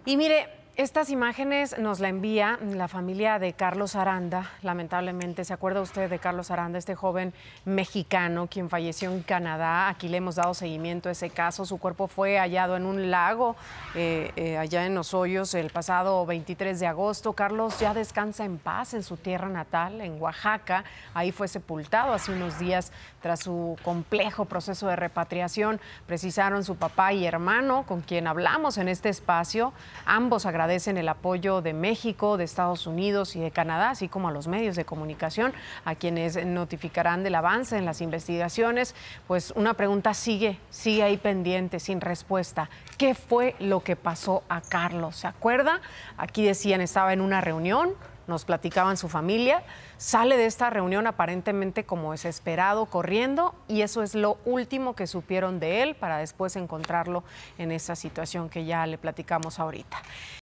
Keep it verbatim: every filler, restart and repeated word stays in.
Y mire, estas imágenes nos la envía la familia de Carlos Aranda. Lamentablemente, ¿se acuerda usted de Carlos Aranda, este joven mexicano quien falleció en Canadá? Aquí le hemos dado seguimiento a ese caso. Su cuerpo fue hallado en un lago eh, eh, allá en Los Hoyos el pasado veintitrés de agosto. Carlos ya descansa en paz en su tierra natal, en Oaxaca. Ahí fue sepultado hace unos días tras su complejo proceso de repatriación. Precisaron su papá y hermano, con quien hablamos en este espacio. Ambos agradecen Agradecen el apoyo de México, de Estados Unidos y de Canadá, así como a los medios de comunicación, a quienes notificarán del avance en las investigaciones. Pues una pregunta sigue, sigue ahí pendiente, sin respuesta. ¿Qué fue lo que pasó a Carlos? ¿Se acuerda? Aquí decían, estaba en una reunión, nos platicaban su familia, sale de esta reunión aparentemente como desesperado, corriendo, y eso es lo último que supieron de él para después encontrarlo en esa situación que ya le platicamos ahorita.